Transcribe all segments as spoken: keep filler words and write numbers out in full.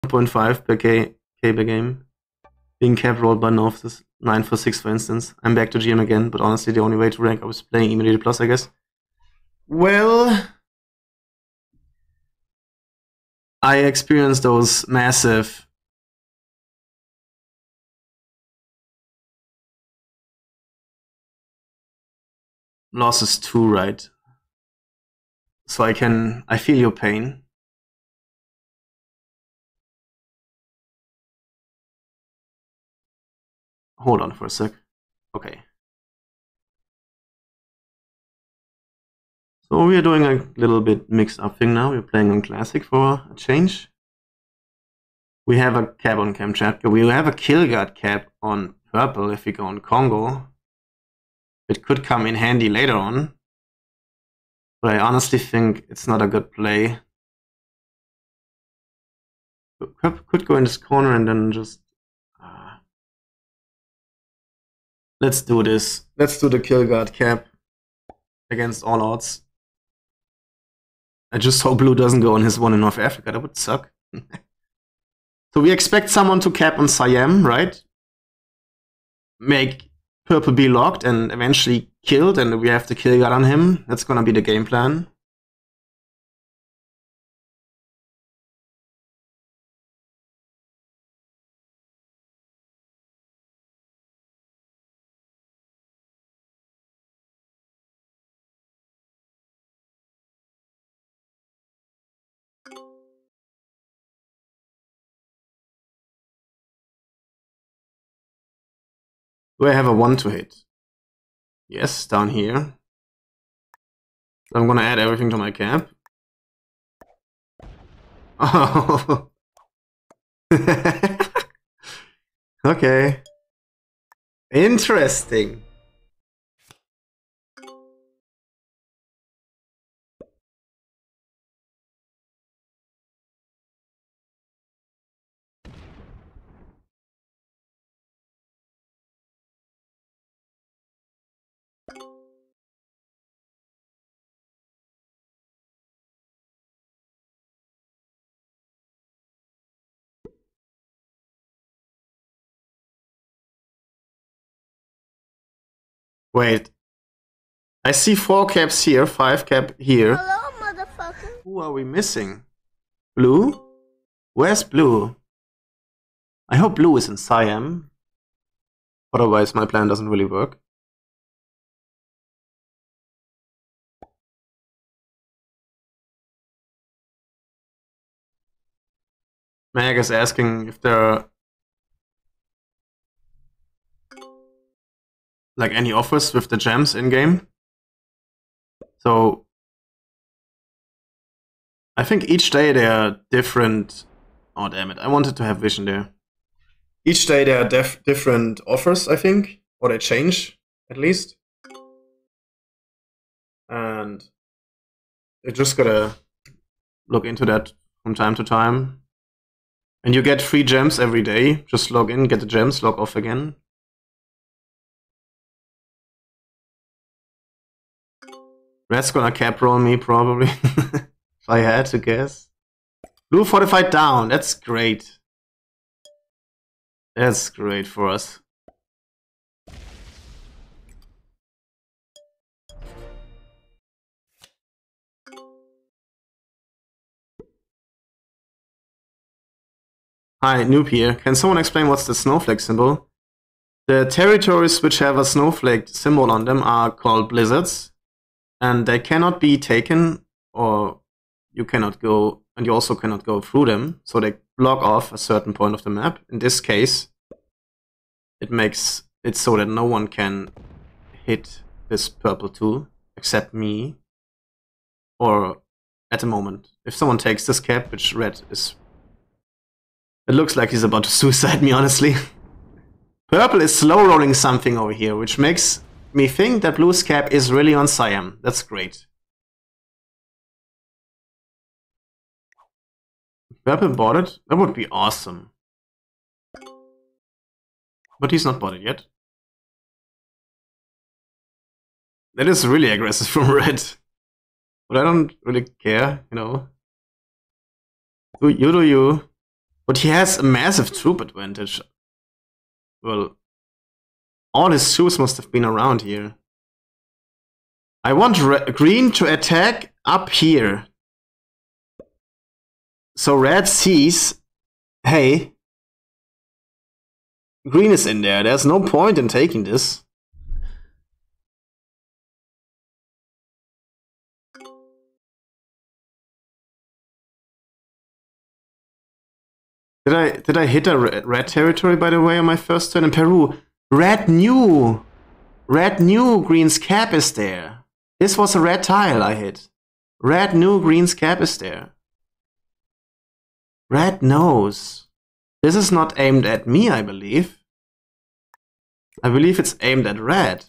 point five per K, K per game. Being cap rolled by North is nine for six, for instance. I'm back to G M again, but honestly, the only way to rank I was playing immediately plus, I guess. Well, I experienced those massive losses too, right? So I can, I feel your pain. Hold on for a sec. Okay. So we are doing a little bit mixed up thing now. We're playing on Classic for a change. We have a cap on Kamchatka. We have a kill guard cap on Purple if we go on Congo. It could come in handy later on. But I honestly think it's not a good play. Could go in this corner and then just... Uh, let's do this. Let's do the kill guard cap against all odds. I just hope Blue doesn't go on his one in North Africa. That would suck. So we expect someone to cap on Siam, right? Make Purple be locked and eventually killed, and we have the kill guard on him. That's gonna be the game plan. Do I have a one to hit? Yes, down here. So I'm gonna add everything to my cap. Oh. Okay. Interesting. Wait. I see four caps here, five cap here. Hello, motherfucker. Who are we missing? Blue? Where's Blue? I hope Blue is in Siam. Otherwise my plan doesn't really work. Mag is asking if there are like any offers with the gems in game. So I think each day there are different. Oh damn it! I wanted to have vision there. Each day there are def different offers, I think, or they change at least, and you just gotta look into that from time to time. And you get free gems every day. Just log in, get the gems, log off again. Red's gonna cap roll me probably, if I had to guess. Blue fortified down, that's great. That's great for us. Hi, noob here. Can someone explain what's the snowflake symbol? The territories which have a snowflake symbol on them are called blizzards, and they cannot be taken, or you cannot go, and you also cannot go through them, so they block off a certain point of the map. In this case, it makes it so that no one can hit this purple tool except me, or at the moment. If someone takes this cap, which red is... It looks like he's about to suicide me, honestly. Purple is slow rolling something over here, which makes me think that blue's cap is really on Siam. That's great. Purple bought it? That would be awesome. But he's not bought it yet. That is really aggressive from red. But I don't really care, you know. Do you do you. But he has a massive troop advantage. Well, all his troops must have been around here. I want green to attack up here. So red sees, hey, green is in there. There's no point in taking this. Did I did I hit a red, red territory, by the way, on my first turn in Peru? Red knew! Red knew green's cap is there. This was a red tile I hit. Red knew green's cap is there. Red knows. This is not aimed at me, I believe. I believe it's aimed at red.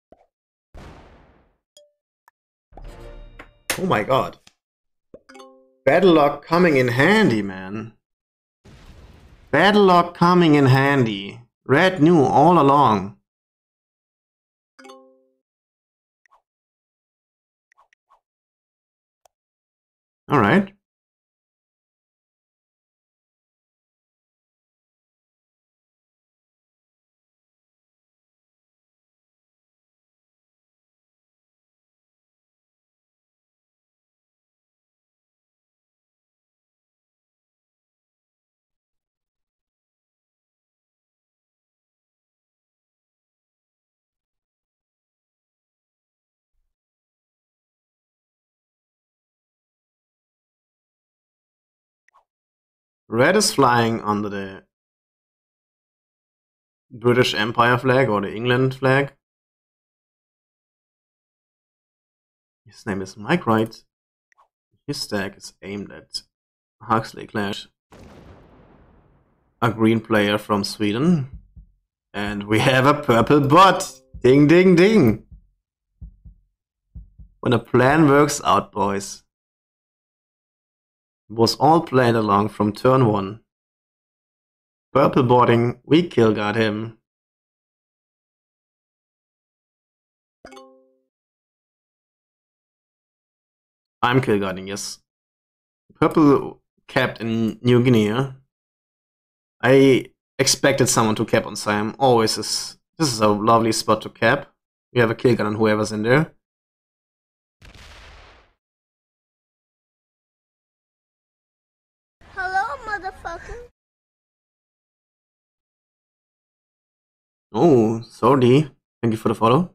Oh my god. Battle log coming in handy, man. Battle log coming in handy. Red knew all along. Alright. Red is flying under the British Empire flag or the England flag. His name is Mike Wright. His stack is aimed at Huxley Clash, a green player from Sweden. And we have a purple bot. Ding, ding, ding. When a plan works out, boys. It was all played along from turn one. Purple boarding, we kill got him. I'm kill guarding, yes. Purple capped in New Guinea. I expected someone to cap on Siam. Always is. This is a lovely spot to cap. We have a kill gun on whoever's in there. Hello, motherfucker. Oh, sorry. Thank you for the follow.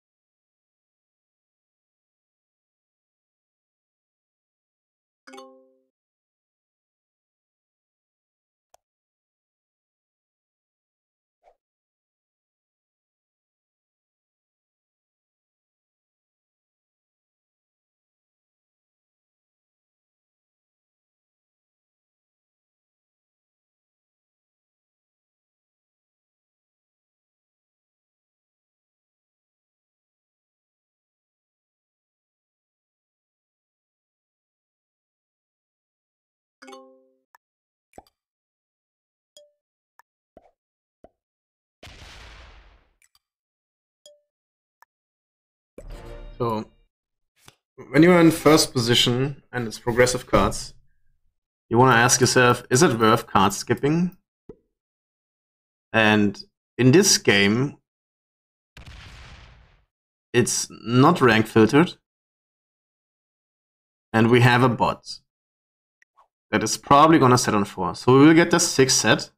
So, when you're in first position and it's progressive cards, you want to ask yourself, is it worth card skipping? And in this game, it's not rank filtered. And we have a bot that is probably going to set on four. So we will get the six set.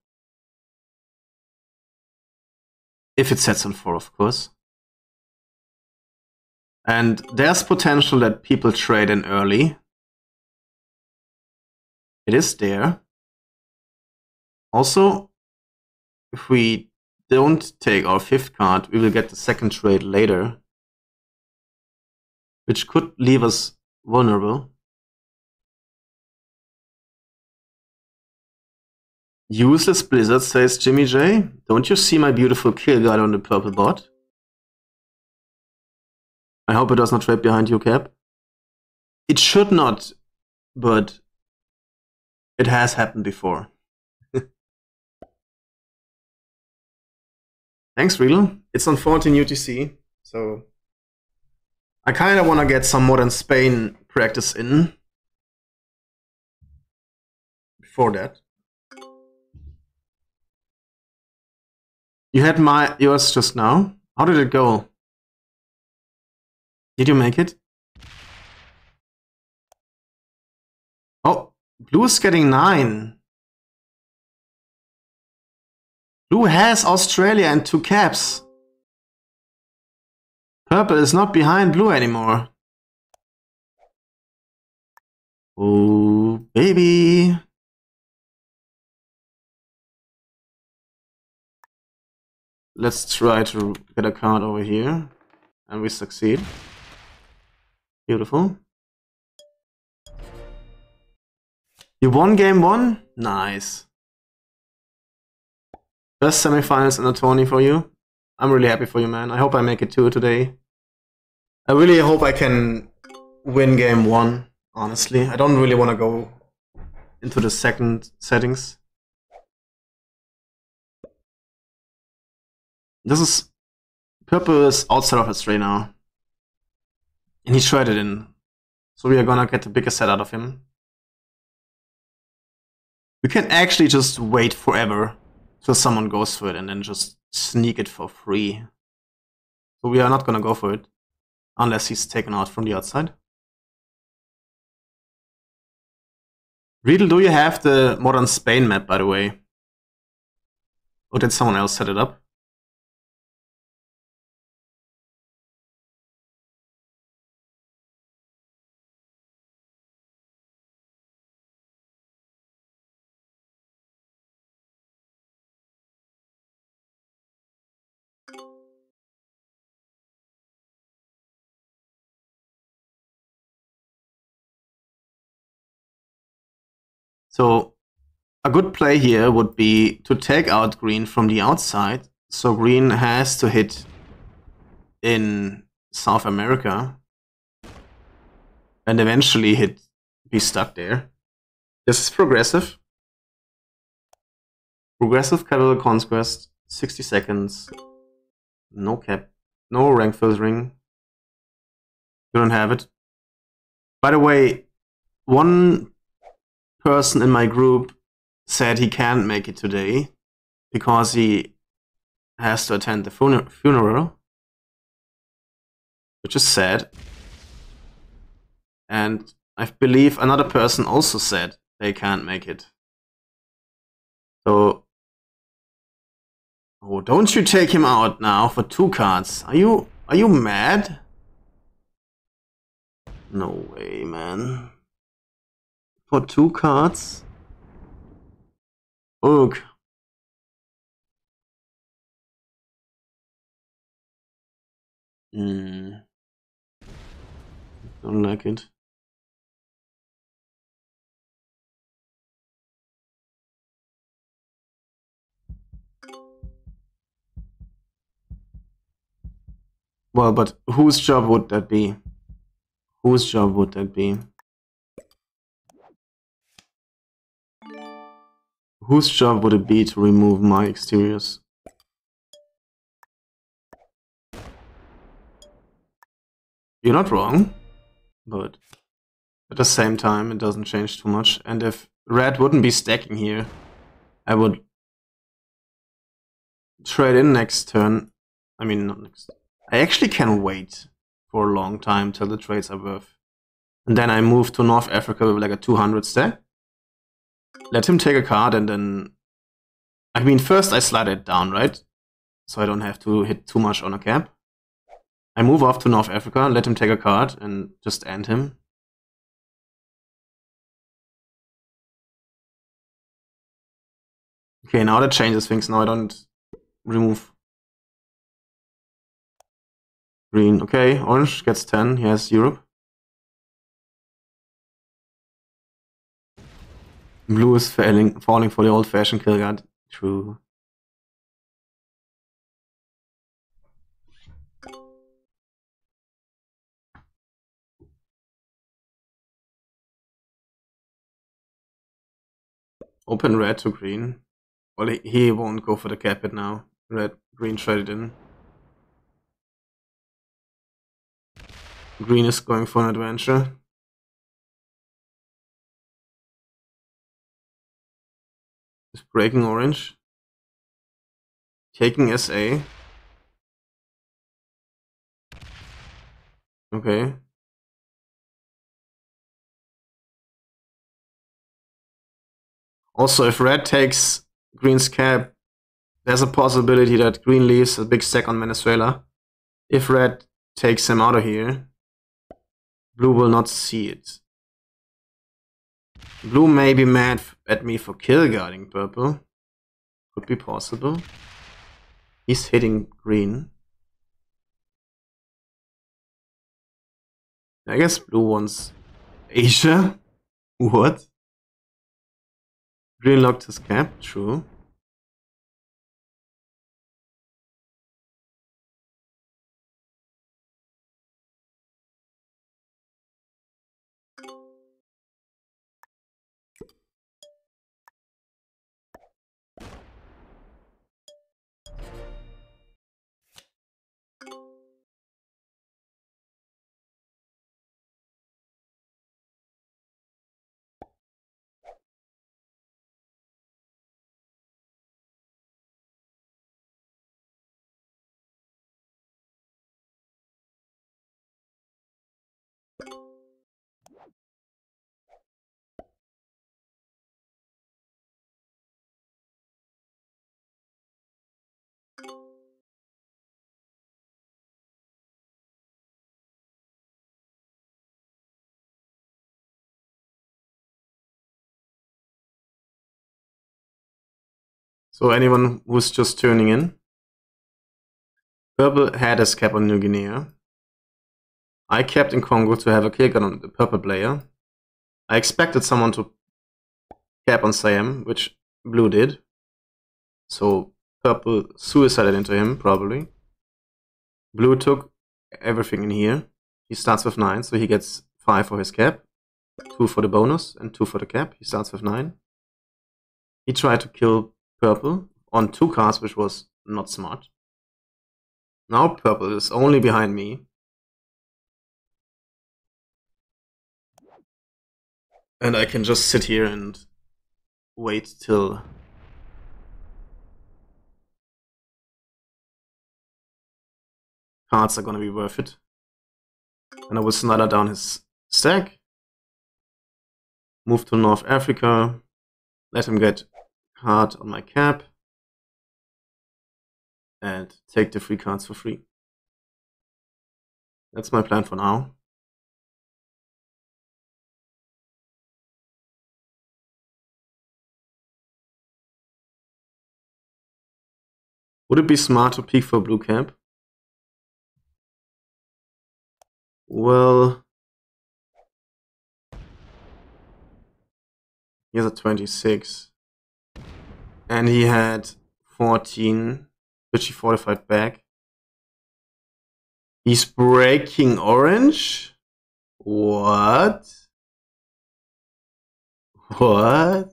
If it sets on four, of course. And there's potential that people trade in early. It is there. Also, if we don't take our fifth card, we will get the second trade later, which could leave us vulnerable. Useless Blizzard, says Jimmy J. Don't you see my beautiful kill guard on the purple bot? I hope it does not trade behind you, Cap. It should not, but it has happened before. Thanks, Real. It's on fourteen U T C, so I kind of want to get some Modern Spain practice in before that. You had my yours just now. How did it go? Did you make it? Oh, blue is getting nine. Blue has Australia and two caps. Purple is not behind blue anymore. Oh, baby. Let's try to get a card over here. And we succeed. Beautiful. You won game one? Nice. Best semifinals in a tourney for you. I'm really happy for you, man. I hope I make it too today. I really hope I can win game one, honestly. I don't really want to go into the second settings. This is... Purple is outside of his tray now. And he traded in. So we are gonna get the biggest set out of him. We can actually just wait forever till someone goes for it and then just sneak it for free. So we are not gonna go for it. Unless he's taken out from the outside. Riedel, do you have the Modern Spain map, by the way? Or did someone else set it up? So a good play here would be to take out green from the outside. So green has to hit in South America. And eventually hit be stuck there. This is progressive. Progressive capital conquest, sixty seconds. No cap. No rank filtering. You don't have it. By the way, one person in my group said he can't make it today because he has to attend the fun funeral, which is sad. And I believe another person also said they can't make it. So, oh, don't you take him out now for two cards? Are you are you mad? No way, man. For two cards? Ugh. Hmm. Don't like it. Well, but whose job would that be? Whose job would that be? Whose job would it be to remove my exteriors? You're not wrong, but at the same time, it doesn't change too much. And if red wouldn't be stacking here, I would trade in next turn. I mean, not next. I actually can wait for a long time till the trades are worth. And then I move to North Africa with like a two hundred stack. Let him take a card and then... I mean, first I slide it down, right? So I don't have to hit too much on a cap. I move off to North Africa, let him take a card and just end him. Okay, now that changes things. Now I don't remove green. Okay, orange gets ten. He has Europe. Blue is failing, falling for the old-fashioned kill guard. True. Open red to green. Well, he, he won't go for the cap it now. Red, green traded in. Green is going for an adventure. He's breaking orange. taking S A. Okay. Also, if red takes green's cap, there's a possibility that green leaves a big stack on Venezuela. If red takes him out of here, blue will not see it. Blue may be mad at me for kill guarding purple. Could be possible. He's hitting green. I guess blue wants Asia. What? Green locked his cap, true. So anyone who's just tuning in, purple had his cap on New Guinea. I kept in Congo to have a kill gun on the purple player. I expected someone to cap on Siam, which blue did. So purple suicided into him, probably. Blue took everything in here. He starts with nine, so he gets five for his cap, two for the bonus, and two for the cap. He starts with nine. He tried to kill purple on two cards, which was not smart. Now purple is only behind me. And I can just sit here and wait till cards are gonna be worth it. And I will snider down his stack. Move to North Africa. Let him get card on my cap. And take the free cards for free. That's my plan for now. Would it be smart to peek for blue cap? Well, he has a twenty-six. And he had fourteen, which he fortified back. He's breaking orange? What? What?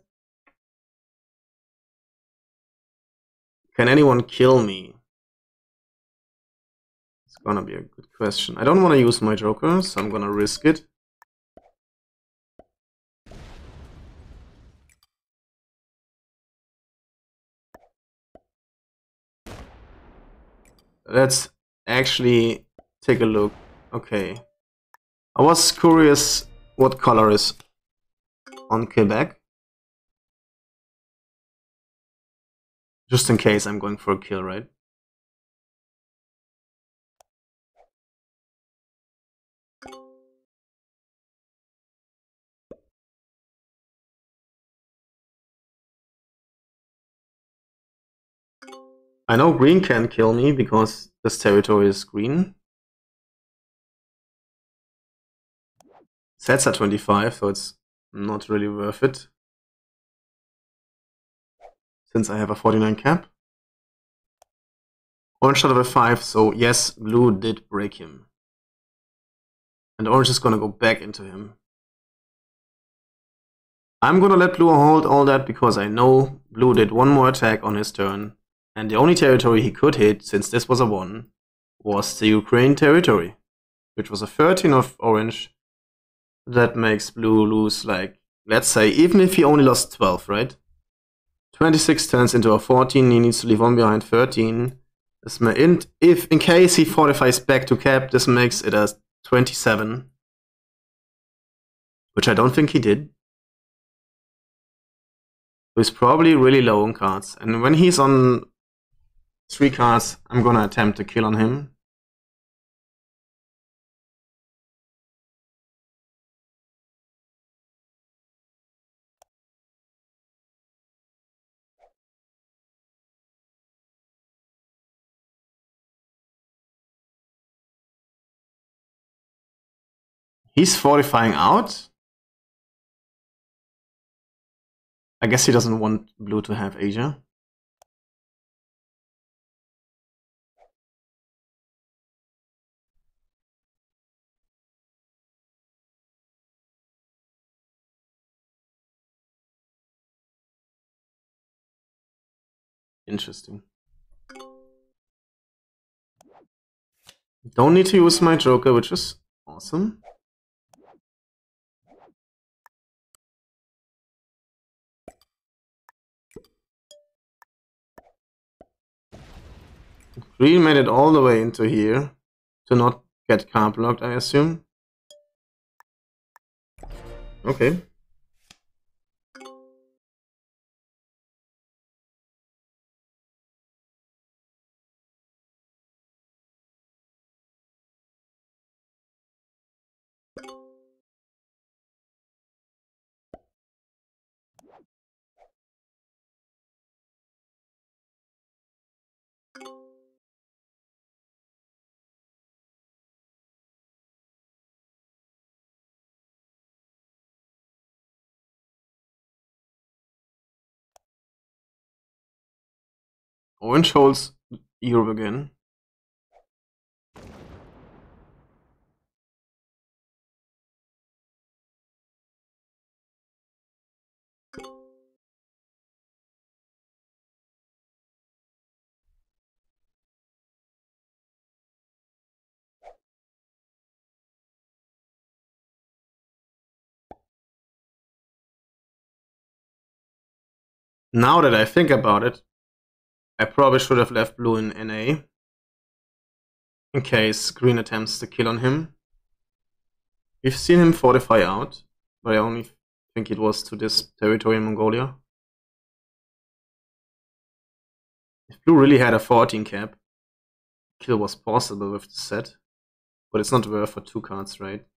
Can anyone kill me? It's gonna be a good question. I don't want to use my joker, so I'm gonna risk it. Let's actually take a look. Okay. I was curious what color is on Quebec. Just in case I'm going for a kill, right? I know green can kill me because this territory is green. Sets at twenty-five, so it's not really worth it. Since I have a forty-nine cap. Orange shot of a five, so yes, blue did break him. And orange is gonna go back into him. I'm gonna let blue hold all that because I know blue did one more attack on his turn. And the only territory he could hit, since this was a one, was the Ukraine territory. Which was a thirteen of orange. That makes blue lose, like, let's say, even if he only lost twelve, right? twenty-six turns into a fourteen. He needs to leave one behind. thirteen. This may, in, if in case he fortifies back to cap, this makes it a twenty-seven, which I don't think he did. He's probably really low on cards, and when he's on three cards, I'm gonna attempt to kill on him. He's fortifying out. I guess he doesn't want blue to have Asia. Interesting. Don't need to use my Joker, which is awesome. Green made it all the way into here to not get card blocked, I assume. Okay. Orange holds Europe again. Now that I think about it, I probably should have left blue in N A. In case green attempts to kill on him. We've seen him fortify out, but I only think it was to this territory in Mongolia. If blue really had a fourteen cap, kill was possible with the set, but it's not worth for two cards, right?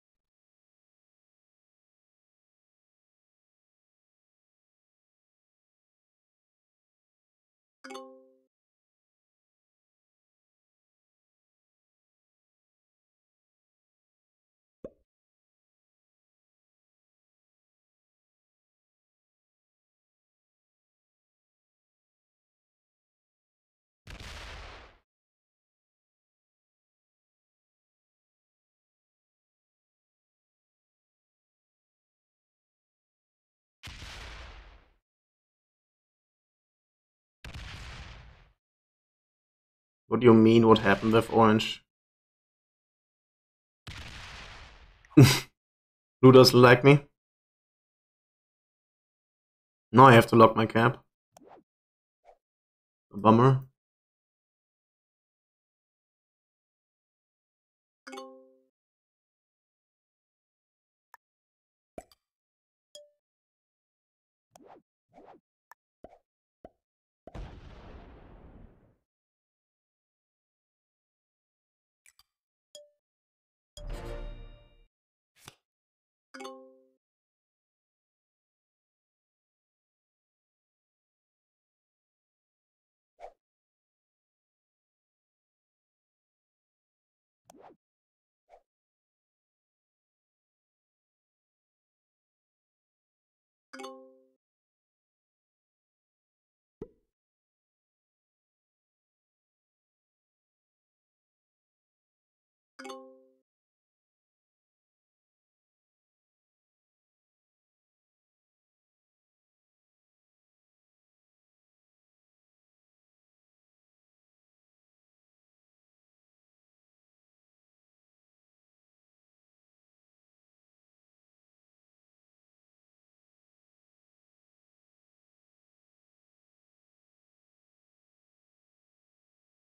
What do you mean, what happened with orange? Blue doesn't like me. Now I have to lock my cap. A bummer.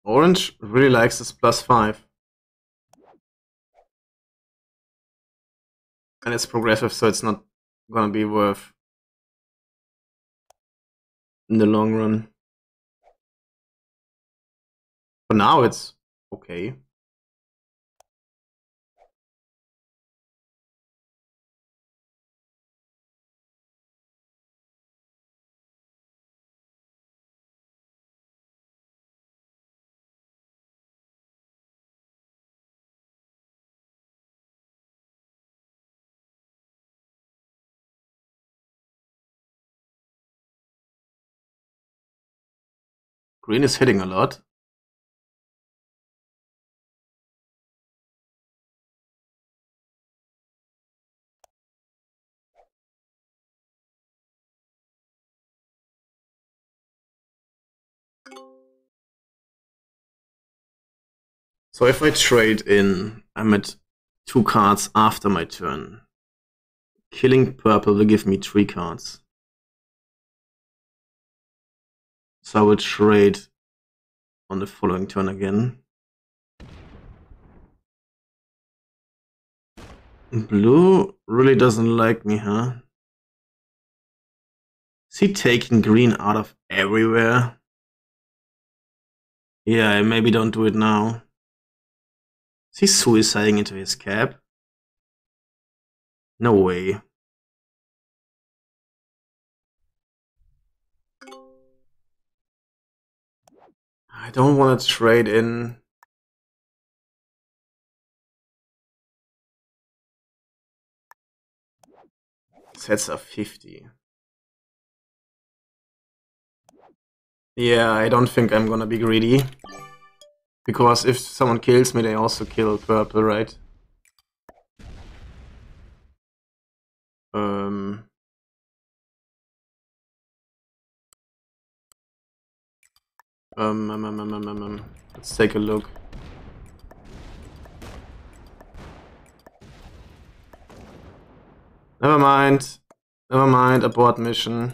Orange really likes this plus five. And it's progressive, so it's not gonna be worth in the long run. For now, it's okay. Green is hitting a lot. So if I trade in, I'm at two cards after my turn. Killing purple will give me three cards. So I will trade on the following turn again. Blue really doesn't like me, huh? Is he taking green out of everywhere? Yeah, I maybe don't do it now. Is he suiciding into his cap? No way. I don't want to trade in. Sets are fifty. Yeah, I don't think I'm gonna be greedy. Because if someone kills me, they also kill purple, right? Um... Um, um, um, um, um, um, um. Let's take a look. Never mind. Never mind, abort mission.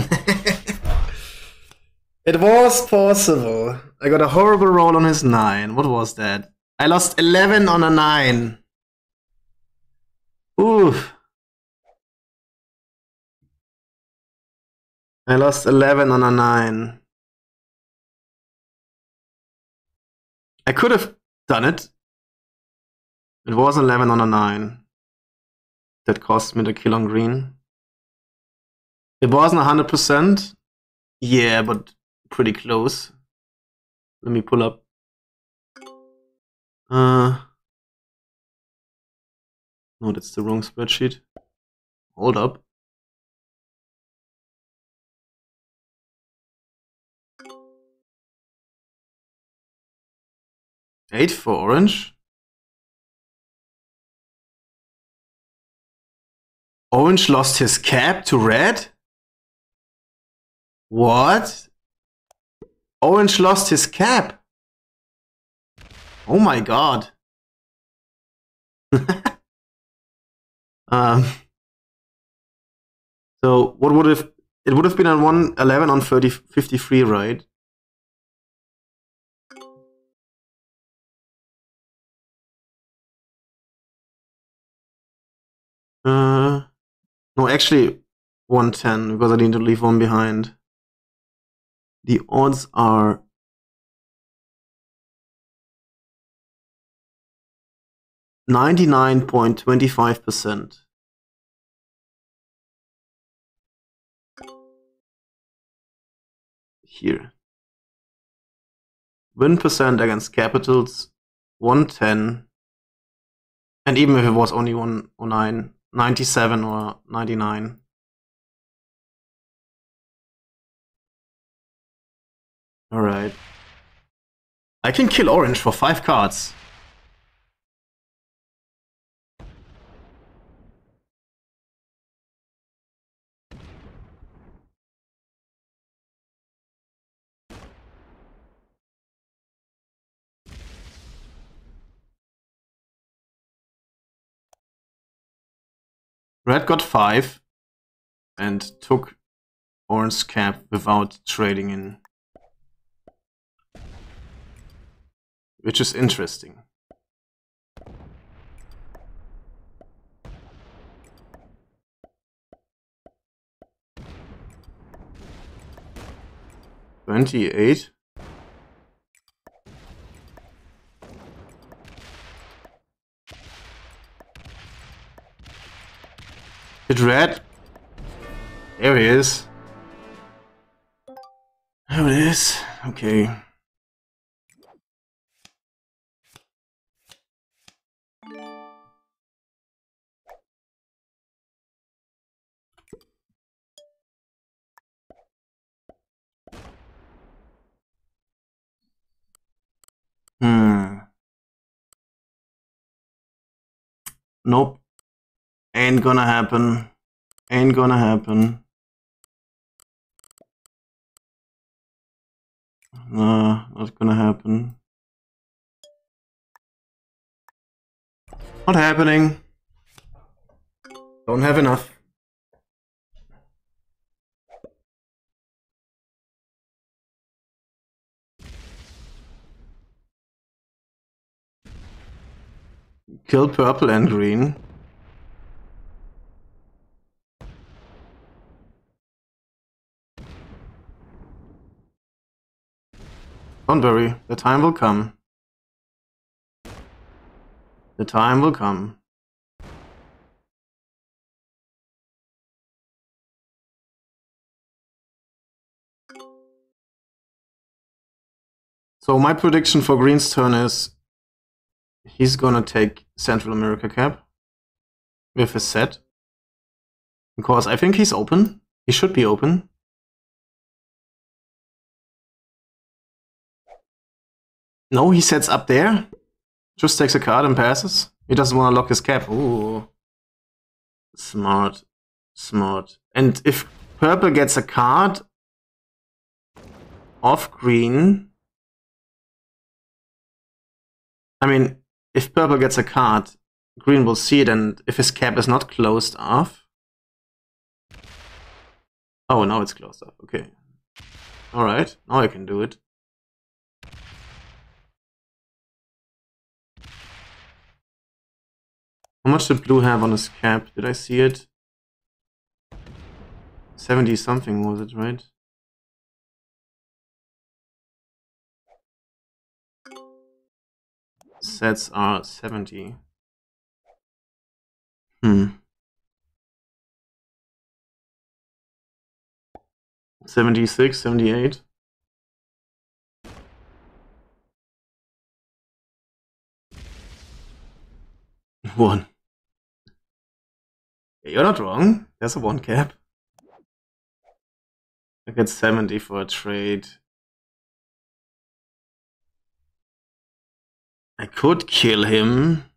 It was possible. I got a horrible roll on his nine. What was that? I lost eleven on a nine. Oof. I lost eleven on a nine. I could have done it. It was eleven on a nine. That cost me the kill on green. It wasn't one hundred percent. Yeah, but pretty close. Let me pull up. Uh, no, that's the wrong spreadsheet. Hold up. Eight for orange. Orange lost his cap to red? What? Orange lost his cap. Oh my god. um, so what would have it would have been on one eleven on thirty fifty-three, right? Uh, no, actually one ten because I need to leave one behind. The odds are ninety-nine point two five percent. Here. Win percent against capitals, one ten. And even if it was only one oh nine, ninety-seven or ninety-nine. Alright. I can kill orange for five cards. Red got five and took orange cap without trading in. which is interesting. Twenty-eight. Hit red. There he is. There it is. Okay. Hmm. Nope. Ain't gonna happen. Ain't gonna happen. No, not gonna happen. Not happening. Don't have enough. Kill purple and green. Don't worry, the time will come. The time will come. So my prediction for green's turn is he's gonna take Central America cap with his set. Because I think he's open. He should be open. No, he sets up there. Just takes a card and passes. He doesn't want to lock his cap. Ooh. Smart. Smart. And if purple gets a card off green... I mean, if purple gets a card, green will see it, and if his cap is not closed off... Oh, now it's closed off. Okay. Alright, now I can do it. How much did blue have on his cap? Did I see it? seventy something was it, right? Sets are seventy. Hmm. seventy-six, seventy-eight. One. You're not wrong. There's a one cap. I get seventy for a trade. I could kill him.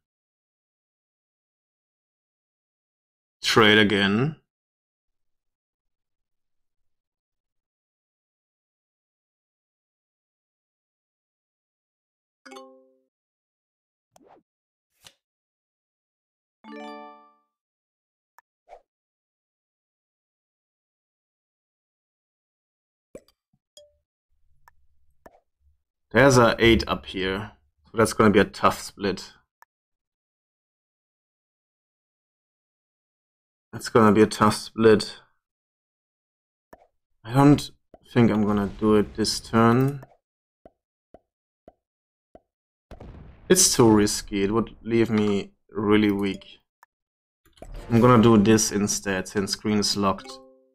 Trade again. There's a eight up here, so that's gonna be a tough split. That's gonna be a tough split. I don't think I'm gonna do it this turn. It's too risky, it would leave me really weak. I'm gonna do this instead, since green is locked.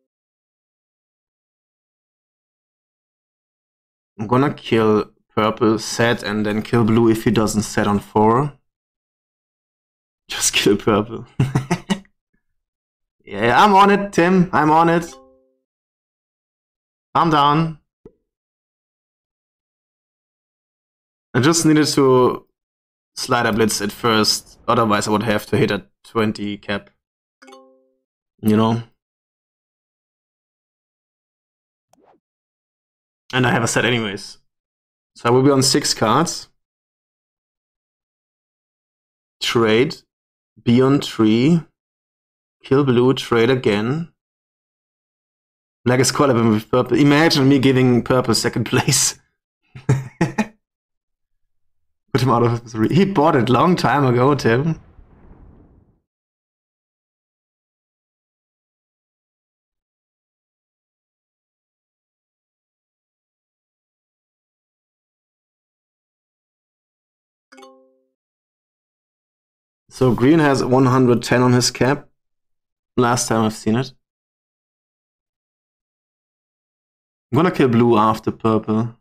I'm gonna kill purple set and then kill blue if he doesn't set on four. Just kill purple. Yeah, I'm on it, Tim. I'm on it. Calm down. I just needed to slider blitz at first, otherwise I would have to hit a twenty cap. You know? And I have a set anyways. So I will be on six cards. Trade. Be on three. Kill blue, trade again. Black is callable with purple. Imagine me giving purple second place. Put him out of his misery. He bought it long time ago, Tim. So green has one hundred ten on his cap. Last time I've seen it. I'm gonna kill blue after purple.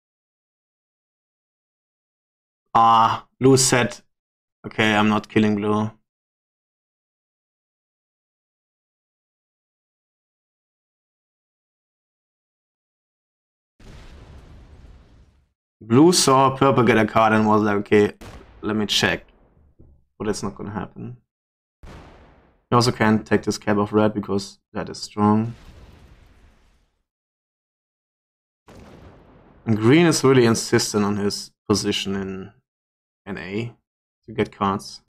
Ah, blue set. Okay, I'm not killing blue. Blue saw purple get a card and was like, okay, let me check. But it's not gonna happen. You also can't take this cap of red because that is strong. And green is really insistent on his position in N A to get cards.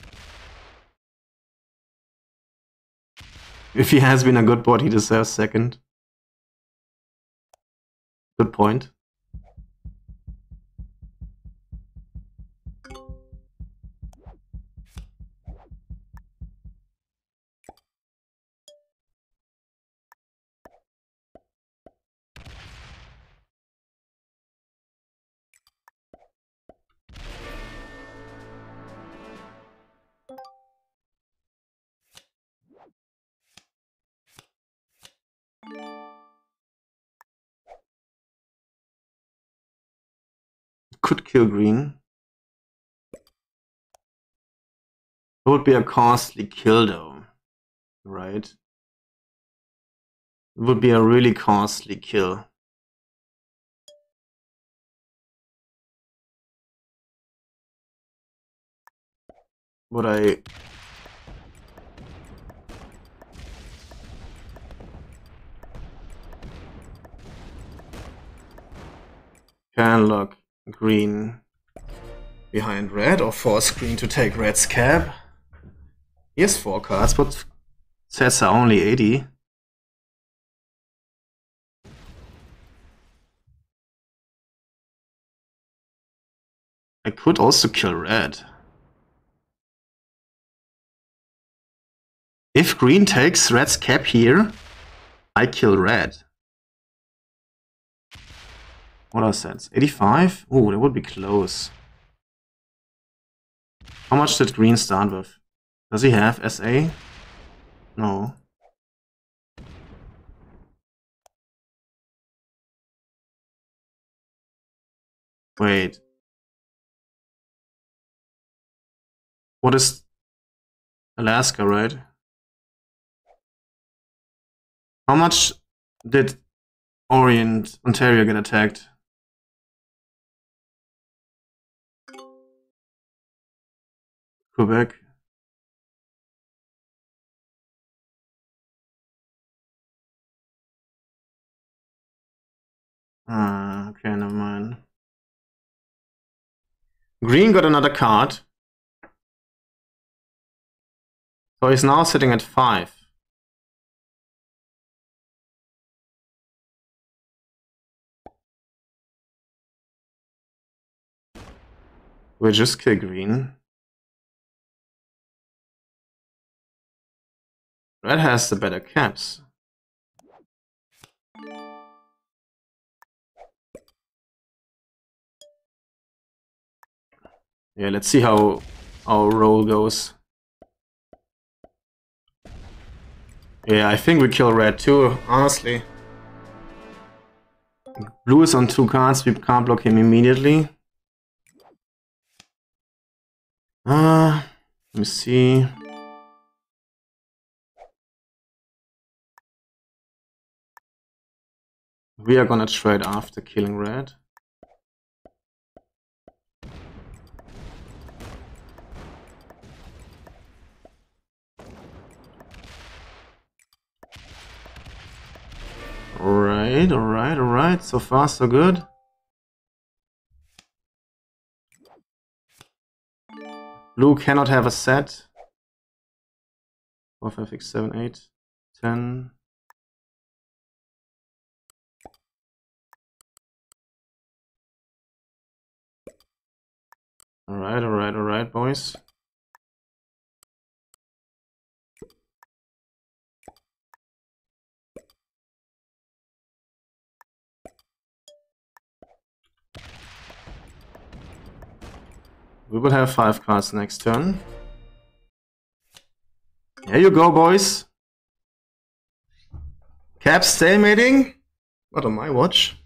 If he has been a good board, he deserves second. Good point. Could kill green. It would be a costly kill though, right? It would be a really costly kill. Would I... Can lock green behind red or force green to take red's cap? He has four cards, but sets are only eighty. I could also kill red. If green takes red's cap here, I kill red. What are sets? eighty-five? Oh, that would be close. How much did green start with? Does he have S A? No. Wait. What is Alaska, right? How much did Orient, Ontario get attacked? Quebec. Ah, okay, never mind. Green got another card. So he's now sitting at five. We just kill green. Red has the better caps. Yeah, let's see how our roll goes. Yeah, I think we kill red too, honestly. Blue is on two cards, we can't block him immediately. Ah, uh, let me see. We are gonna trade after killing red. Alright, alright, alright. So far, so good. Blue cannot have a set. four, five, six, seven, eight, ten. Alright, alright, alright, boys. We will have five cards next turn. Here you go, boys. Cap stalemating? Not on my watch.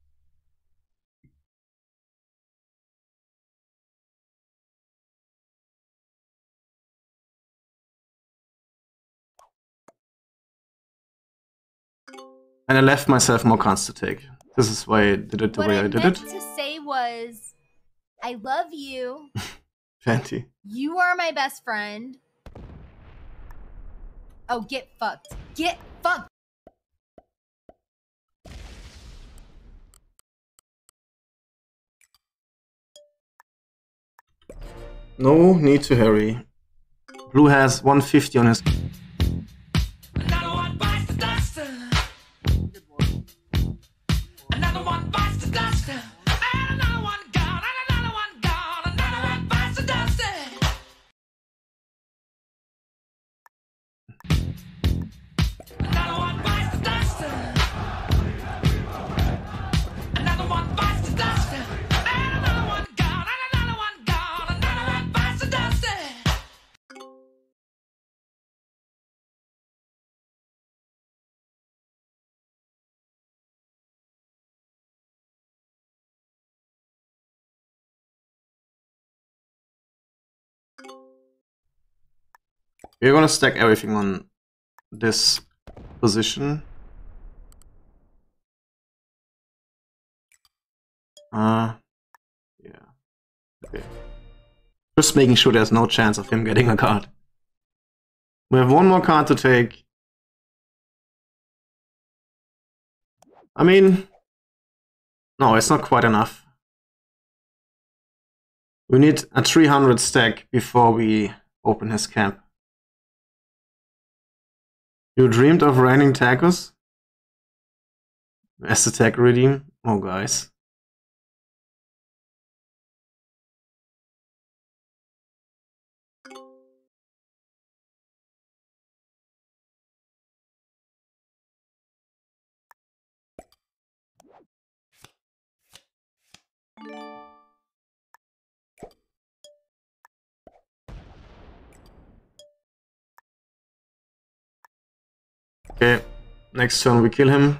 And I left myself more cards to take. This is why I did it the what way I, I did meant it. to say was, I love you. Fancy. You are my best friend. Oh, get fucked. Get fucked. No need to hurry. Blue has one fifty on his... Another one bites the dust. Another one bites the dust. And another one gone. And another one gone. Another one bites the dust. Another one bites the dust. Another one bites the dust. And another one gone. And another one gone. Another one bites the dust. We're gonna stack everything on this position. Uh, yeah. Okay. Just making sure there's no chance of him getting a card. We have one more card to take. I mean, no, it's not quite enough. We need a three hundred stack before we open his camp. You dreamed of raining tacos? As the tag redeem? Oh, guys. Okay, next turn we kill him.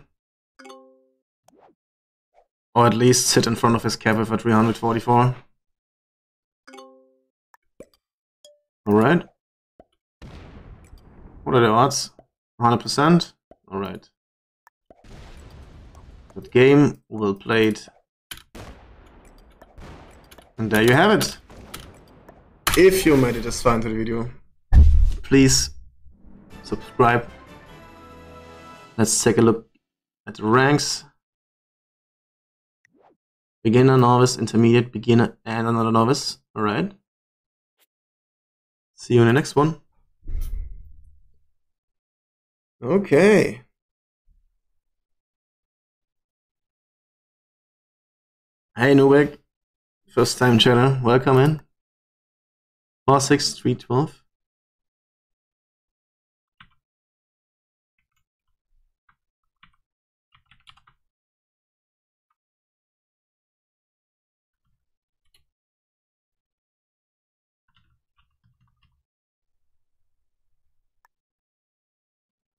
Or at least sit in front of his cap with a three hundred forty-four. Alright. What are the odds? one hundred percent? Alright. Good game, well played. And there you have it. If you made it this far into the video, please subscribe. Let's take a look at the ranks. Beginner, novice, intermediate, beginner, and another novice. Alright. See you in the next one. Okay. Hey Nubek. First time channel. Welcome in. four six three twelve.